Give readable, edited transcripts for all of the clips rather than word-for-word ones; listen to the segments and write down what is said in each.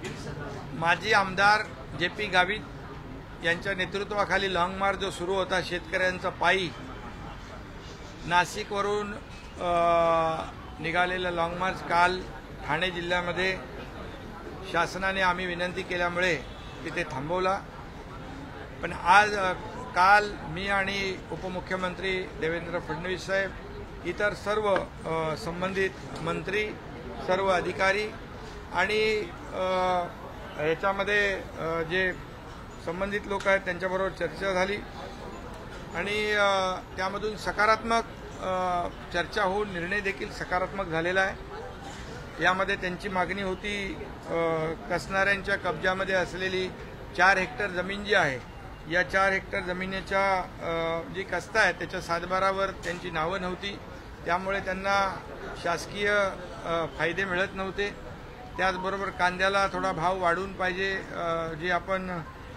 माजी आमदार जे.पी. गावित यांच्या नेतृत्वाखाली लॉंग मार्च जो सुरू होता शेतकऱ्यांचा पायी नाशिकवरून निघालेला लॉंग मार्च काल ठाणे जिल्ह्यामध्ये शासनाने आम्ही विनंती केल्यामुळे तिथे थांबवला। पण काल मी आणि उपमुख्यमंत्री देवेंद्र फडणवीस साहेब, इतर सर्व संबंधित मंत्री, सर्व अधिकारी आणि याच्यामध्ये जे संबंधित लोक आहेत त्यांच्याबरोबर चर्चा झाली आणि त्यामधून सकारात्मक चर्चा होऊन निर्णय देखील सकारात्मक झालेला आहे। यामध्ये त्यांची मागणी होती कसणाऱ्यांच्या कब्जामध्ये असलेली 4 हेक्टर जमीन जी आहे, या 4 हेक्टर जमिनीच्या जी कस्ता आहे त्याच्या सातबारावर त्यांची नावं नव्हती, त्यामुळे त्यांना शासकीय फायदे मिळत नव्हते। त्याचबरोबर कांद्याला थोडा भाव वाढून पाहिजे, जे आपण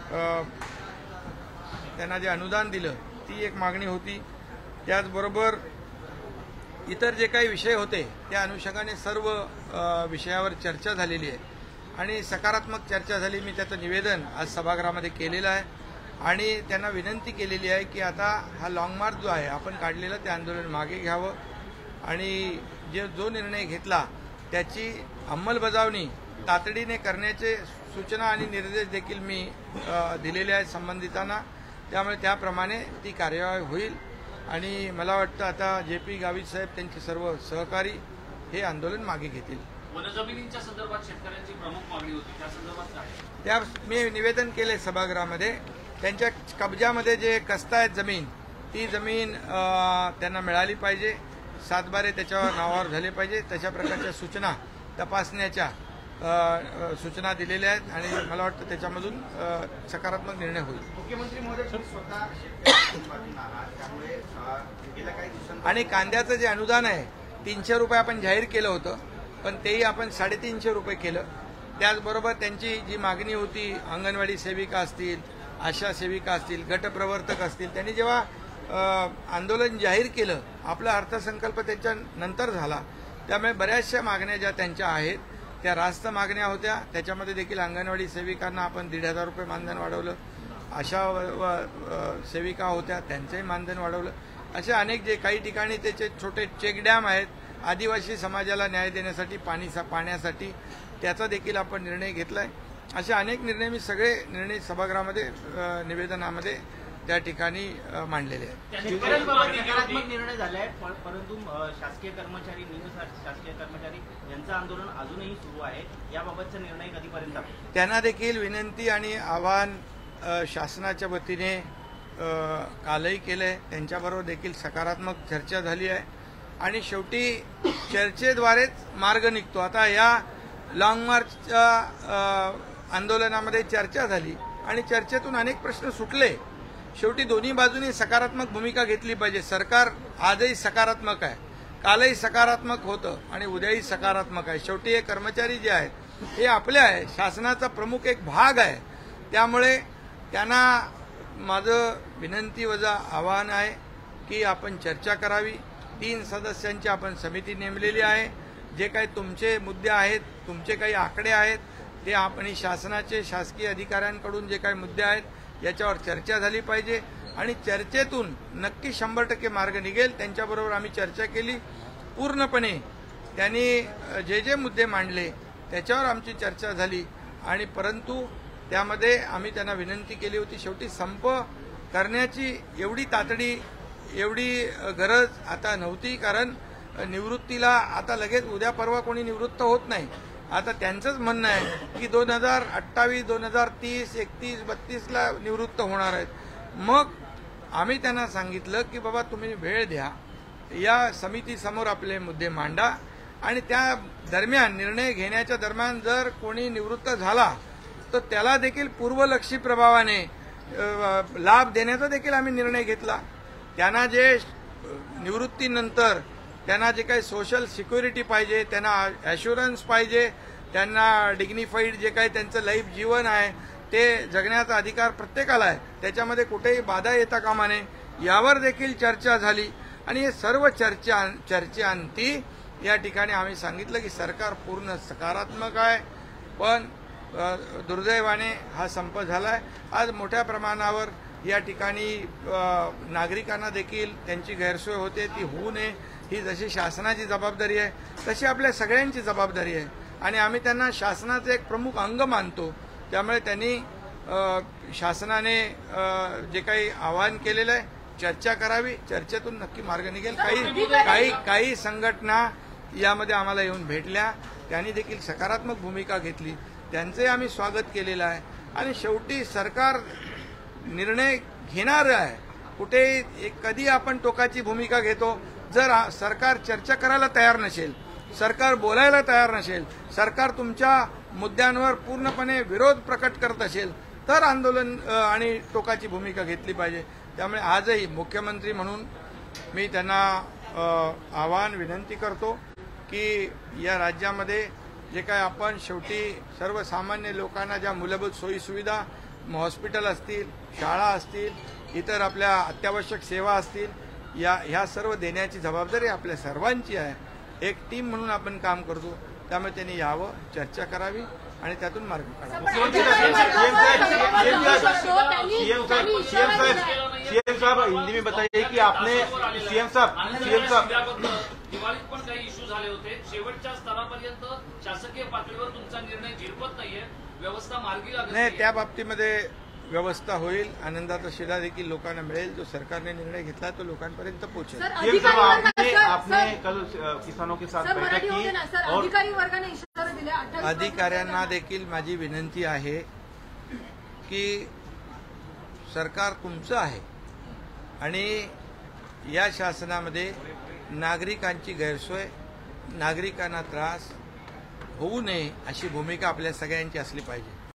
त्यांना जे अनुदान दिलं ती एक मागणी होती। त्याचबरोबर इतर जे काही विषय होते त्या अनुषंगाने सर्व विषयावर चर्चा झालेली आहे आणि सकारात्मक चर्चा झाली। मी त्याचं निवेदन आज सभागृहामध्ये केलेलं आहे आणि त्यांना विनंती केलेली आहे की आता हा लॉंग मार्च जो आहे आपण काढलेलं ते आंदोलन मागे घ्यावं आणि जो निर्णय घेतला त्याची अंमलबजावणी तातडीने करण्याचे सूचना आणि निर्देश देखील मी दिलेले आहेत संबंधितांना, त्यामुळे त्याप्रमाणे ती कार्यवाही होईल आणि मला वाटतं आता जे.पी. गावित साहेब त्यांचे सर्व सहकारी हे आंदोलन मागे घेतील। वनजमिनींच्या संदर्भात शेतकऱ्यांची प्रमुख मागणी होती, त्या संदर्भात काय? त्या मी निवेदन केले सभागृहामध्ये। त्यांच्या कब्जामध्ये जे कस्ता आहेत जमीन, ती जमीन त्यांना मिळाली पाहिजे, सातबारे त्याच्यावर नावावर झाले पाहिजे, तशा प्रकारच्या सूचना तपासण्याच्या सूचना दिलेल्या आहेत आणि मला वाटतं त्याच्यामधून सकारात्मक निर्णय होईल। मुख्यमंत्री महोदय स्वतः आणि कांद्याचं जे अनुदान आहे 300 रुपये आपण जाहीर केलं होतं, पण तेही आपण 350 रुपये केलं। त्याचबरोबर त्यांची जी मागणी होती अंगणवाडी सेविका असतील, आशा सेविका असतील, गटप्रवर्तक असतील, त्यांनी जेव्हा आंदोलन जाहीर केलं आपला अर्थसंकल्प त्याच्या नंतर झाला, त्यामुळे बऱ्याचशा मागण्या ज्या त्यांच्या आहेत त्या रास्त मागण्या होत्या। त्याच्यामध्ये देखील अंगणवाडी सेविकांना आपण 1,500 रुपये मानधन वाढवलं, आशा सेविका होत्या त्यांचंही मानधन वाढवलं। अशा अनेक जे काही ठिकाणी त्याचे छोटे चेक डॅम आहेत आदिवासी समाजाला न्याय देण्यासाठी पाण्यासाठी, त्याचा देखील आपण निर्णय घेतलाय। असे अनेक निर्णय मी सगळे निर्णय सभागृहामध्ये निवेदनामध्ये त्या ठिकाणी मांडलेले आहेत। सकारात्मक निर्णय झालाय, परंतु शासकीय कर्मचारी, शासकीय कर्मचारी यांचं आंदोलन अजूनही सुरू आहे, याबाबतचा निर्णय कधीपर्यंत? त्यांना देखील विनंती आणि आवाहन शासनाच्या वतीने कालही केलंय, त्यांच्याबरोबर देखील सकारात्मक चर्चा झाली आहे आणि शेवटी चर्चेद्वारेच मार्ग निघतो। आता या लॉंग मार्चच्या आंदोलनामध्ये चर्चा झाली आणि चर्चेतून अनेक प्रश्न सुटले। शेवटी दोन्ही बाजूंनी सकारात्मक भूमिका घेतली पाहिजे। सरकार आजही सकारात्मक आहे, कालही सकारात्मक होतं आणि उद्याही सकारात्मक आहे। शेवटी हे कर्मचारी जे आहेत हे आपले आहे, शासनाचा प्रमुख एक भाग आहे, त्यामुळे त्यांना माझं विनंती वजा आवाहन आहे की आपण चर्चा करावी। 3 सदस्यांची आपण समिती नेमलेली आहे। जे काही तुमचे मुद्दे आहेत, तुमचे काही आकडे आहेत ते आपण शासनाचे शासकीय अधिकाऱ्यांकडून जे काही मुद्दे आहेत याच्यावर चर्चा झाली पाहिजे आणि चर्चेतून नक्की 100% मार्ग निघेल। त्यांच्याबरोबर आम्ही चर्चा केली पूर्णपणे, त्यांनी जे मुद्दे मांडले त्याच्यावर आमची चर्चा झाली आणि परंतु त्यामध्ये आम्ही त्यांना विनंती केली होती, शेवटी संप करण्याची एवढी तातडी, एवढी गरज आता नव्हती, कारण निवृत्तीला आता लगेच उद्या परवा कोणी निवृत्त होत नाही। आता त्यांचंच म्हणणं आहे की 2028, 2030, 31, 32ला निवृत्त होणार आहेत। मग आम्ही त्यांना सांगितलं की बाबा तुम्ही वेळ द्या, या समितीसमोर आपले मुद्दे मांडा आणि त्या दरम्यान निर्णय घेण्याच्या दरम्यान जर कोणी निवृत्त झाला तर त्याला देखील पूर्वलक्षी प्रभावाने लाभ देण्याचा देखील आम्ही निर्णय घेतला। त्यांना जे निवृत्तीनंतर त्यांना जे काही सोशल सिक्युरिटी पाहिजे, त्यांना ॲश्युरन्स पाहिजे, त्यांना डिग्निफाईड जे काही त्यांचं लाईफ जीवन आहे ते जगण्याचा अधिकार प्रत्येकाला आहे, त्याच्यामध्ये कुठेही बाधा येता कामा नये, यावर देखील चर्चा झाली आणि हे सर्व चर्चेअंती या ठिकाणी आम्ही सांगितलं की सरकार पूर्ण सकारात्मक आहे, पण दुर्दैवाने हा संप झालाय. आज मोठ्या प्रमाणावर या ठिकाणी नागरिकांना देखील त्यांची गैरसोय होते, ती होऊ नये ही जशी शासनाची जबाबदारी आहे तशी आपल्या सगळ्यांची जबाबदारी आहे आणि आम्ही त्यांना शासनाचे एक प्रमुख अंग मानतो. त्यामुळे त्यांनी शासनाने जे काही आवाहन केलेलं आहे चर्चा करावी, चर्चेतून नक्की मार्ग निघेल. काही संघटना यामध्ये आम्हाला येऊन भेटल्या, त्यांनी देखील सकारात्मक भूमिका घेतली, त्यांचे आम्ही स्वागत केलेलं आहे. आणि शेवटी सरकार निर्णय घेणार आहे. कुठे कधी आपण टोकाची भूमिका घेतो. जर सरकार चर्चा करायला तयार नसेल, सरकार बोलायला तयार नसेल, सरकार तुमच्या मुद्द्यांवर पूर्णपणे विरोध प्रकट करत असेल तर आंदोलन आणि टोकाची भूमिका घेतली पाहिजे. त्यामुळे आजही मुख्यमंत्री म्हणून मी त्यांना आवाहन विनंती करतो की या राज्यामध्ये जे काय आपण शेवटी सर्वसामान्य लोकांना ज्या मूलभूत सोयीसुविधा हॉस्पिटल असतील, शाळा असतील, इतर आपल्या अत्यावश्यक सेवा असतील, ह्या सर्व देण्याची जबाबदारी आपल्या सर्वांची आहे. एक टीम म्हणून आपण काम करतो. त्यामुळे त्यांनी यावं, चर्चा करावी आणि त्यातून मार्ग काढावा. सीएम साहब हिंदी में बताइए कि आपने सीएम साहब दिवाळीत पण काही इश्यू झाले होते. शेवटच्या स्तरापर्यंत शासकीय पातळीवर तुमचा निर्णय झिरपत नाहीये, व्यवस्था मार्गी लागत नाही. त्या बाबतीमध्ये व्यवस्था होईल. आनंदाचा शिधा देखील लोकांना मिळेल. जो सरकारने निर्णय घेतला तो लोकांपर्यंत पोहोचेल. आपने कल किसानों के साथ बैठक की और अधिकारी वर्गाने इशारा दिला. अधिकाऱ्यांना देखील माझी विनंती आहे की सरकार तुमचं आहे आणि या शासनामध्ये नागरिकांची गैरसोय, नागरिकांना त्रास होऊ नये अशी भूमिका आपल्या सगळ्यांची असली पाहिजे.